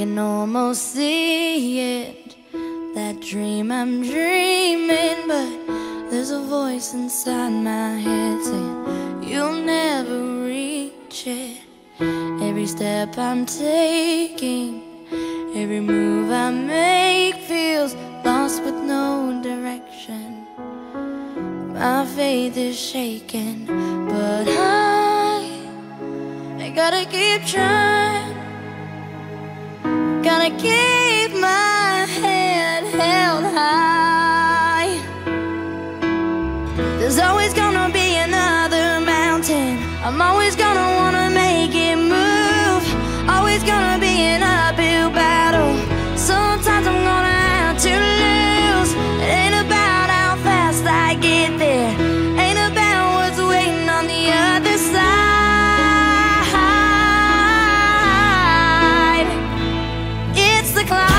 can almost see it, that dream I'm dreaming, but there's a voice inside my head saying you'll never reach it. Every step I'm taking, every move I make feels lost with no direction. My faith is shaking, but I gotta keep trying. Gotta keep my head held high. There's always gonna be another mountain. I'm always gonna wanna make it move. Always gonna be an uphill battle. Sometimes I'm gonna have to lose. It ain't about how fast I get there, ain't about what's waiting on the other side. It's the climb.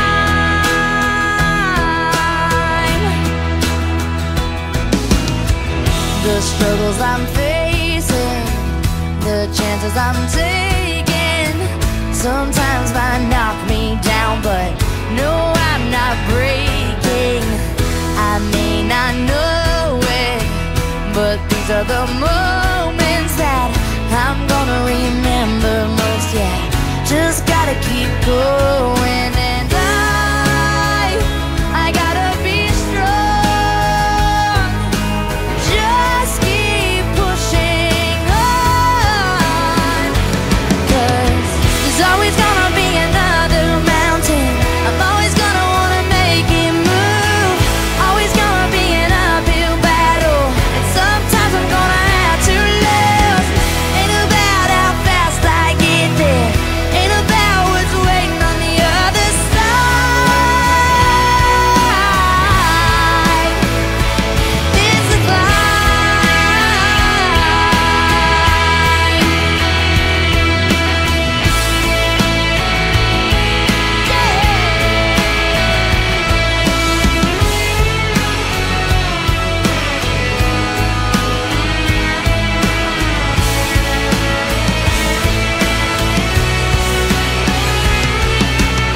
The struggles I'm facing, the chances I'm taking, sometimes might knock me down, but no, I'm not breaking. I may not know it, but these are the moments that I'm gonna remember most. Yeah, just gotta keep going, and I gotta be strong. Just keep pushing on, 'cause there's always gonna be another mountain. I'm always gonna wanna make it move. Always gonna be an uphill battle, and sometimes I'm gonna have to lose. Ain't about how fast I get there, ain't about what's waiting on the other side. It's a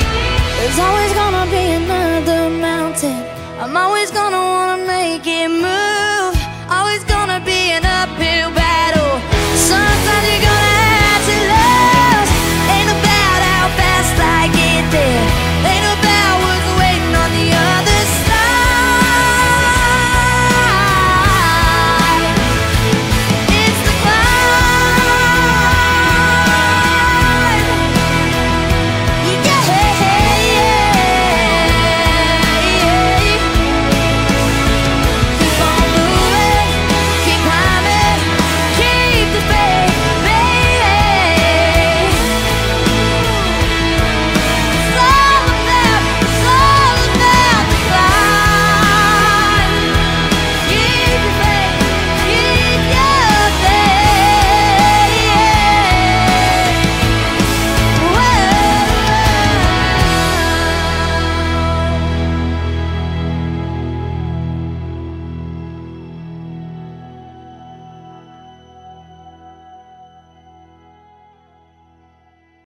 There's always gonna be another mountain. I'm always gonna wanna make it move.